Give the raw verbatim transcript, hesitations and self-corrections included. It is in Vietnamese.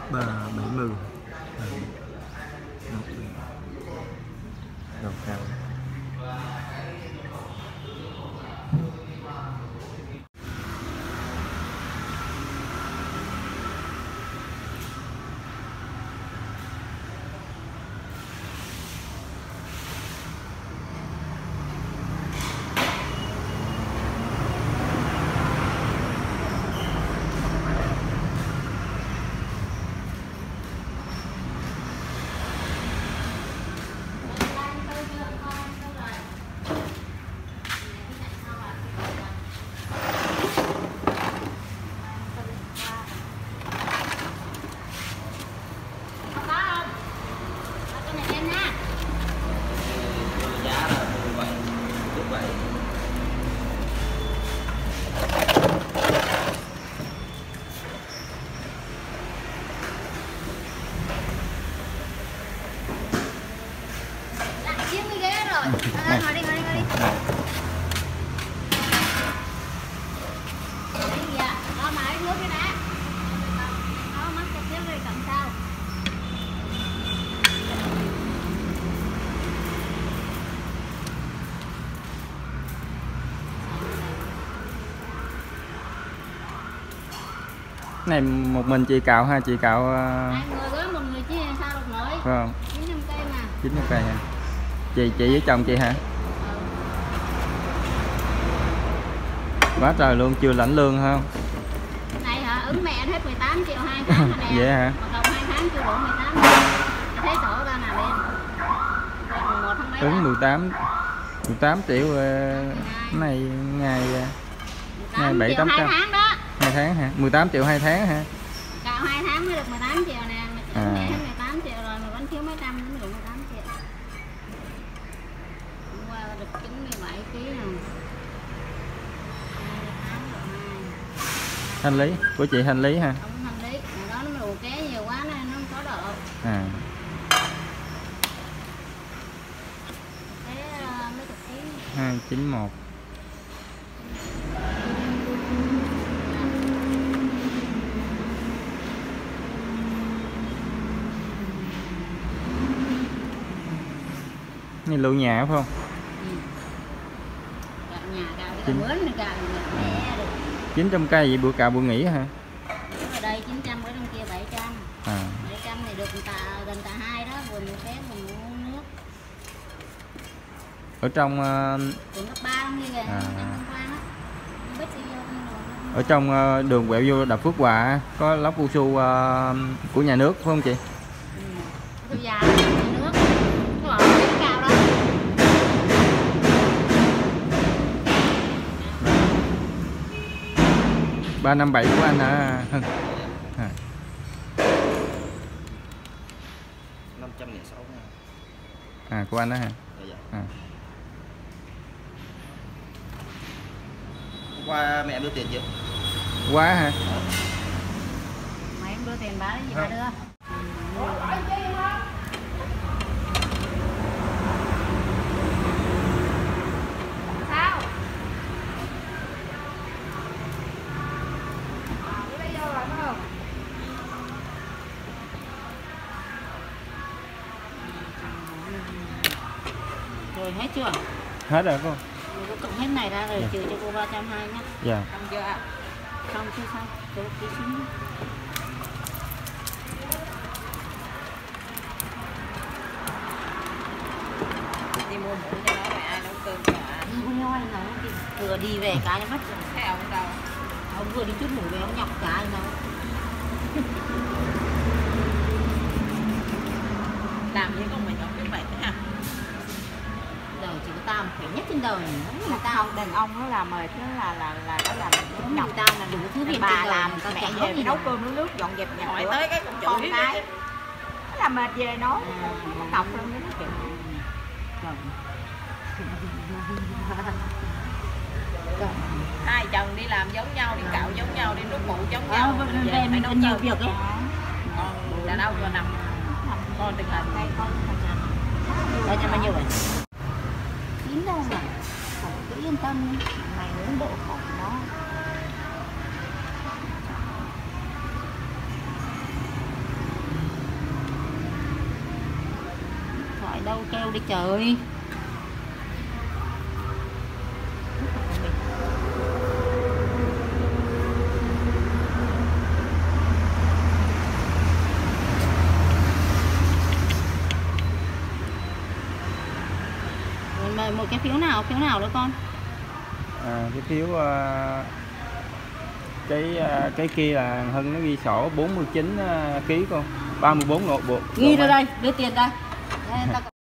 bảy mươi đầu cao. À, ngồi đi, ngồi đi, ngồi đi. Đấy gì ạ? Đó mà nước cái đã. Đó, mắc cho xíu rồi cầm sau. Này một mình chị cạo ha, chị cạo hai người với một người chứ sao được nổi. phải không? chín trăm cây mà. chín trăm cây hả? Chị chị với chồng chị hả? Quá trời luôn, chưa lãnh lương không? Này hả? Ứng mẹ hết mười tám triệu hai tháng nè. Vậy hả? Mà cộng hai tháng chưa đủ mười tám. Thấy sổ ra nào lên. một tháng mấy. Ứng mười tám mười tám triệu này ngày ngày bảy tám trăm. hai tháng đó. hai tháng hả? mười tám triệu hai tháng hả? Cạo hai tháng mới được mười tám triệu nè. Mẹ À. hết mười tám triệu rồi mà vẫn thiếu mấy trăm mới đủ mười tám triệu. Hôm qua được chín mươi bảy ký rồi. Hành lý của chị, hành lý ha? Không hành lý, mà đó nó đồ ké nhiều quá nên nó không có độ. À. Thế uh, mấy chục ký. hai chín một. Này lựu nhà phải không? Ừ. Gạo nhà gạo để chín... mướn này gạo mẹ được. chín trăm cây vậy bữa cạo bữa nghỉ hả? Ở đây chín trăm, ở trong kia bảy trăm. À. bảy trăm thì được tạ, gần tạ hai đó, vừa mua ké vừa mua nước. Ở trong uh... Còn cấp ba không như vậy, à. hôm qua đó. Bích đi vô ở trong uh, đường quẹo vô đập Phước Hòa có lốc cao su uh, của nhà nước phải không chị? Ừ. Tôi già nước. Có ở cái cao đó. ba năm bảy của anh hả? Hưng. À. năm trăm lẻ sáu ngàn. À của anh đó hả? Dạ. À. Hôm qua mẹ em đưa tiền chưa? Quá hả? Mà em đưa tiền bà gì bà đưa? Sao? Rồi hết chưa? Hết rồi cô. Cô cộng hết này ra rồi, dạ. Trừ cho cô ba trăm hai mươi nhá. Dạ. Xong chưa ạ? Xong chưa xong? Cô ký xin. Đi mua muỗng cho nó rồi ai nấu cơm cho ai? Không ngon nấu thì vừa đi về cái mất rồi. Thế ông đâu? Ông vừa đi chút ngủ về ông nhọc cái nấu. Làm gì không mà nhọc cái bệnh ha? Đời chỉ có tao khỏe nhất trên đời này, không là tao. Không, đàn ông nó làm mệt nó là là là nó làm Đúng nhọc tao là đủ thứ việc bà làm tao mẹ chẳng về gì nấu đâu. cơm nấu nước dọn dẹp nhà Hỏi cửa. tới cái cũng con chửi cái nó làm mệt về nói À. nó cọc luôn đó kiểu. Hai chồng đi làm giống nhau, đi cạo giống nhau, đi nước phụ giống nhau. Ờ, về mình còn nhiều việc ấy. Còn đàn ông cho nằm con từng hình đây con Đây cho bao nhiêu vậy? Chín đâu mà. Khổ cứ yên tâm. Mày muốn độ khổ nó. kêu đi trời. Rồi một cái phiếu nào, phiếu nào nữa con? À, cái phiếu uh, cái uh, cái kia là Hưng nó ghi sổ bốn mươi chín uh, ký con, ba mươi bốn nội bộ. Ghi ra đây, đưa tiền đây. Đây, tao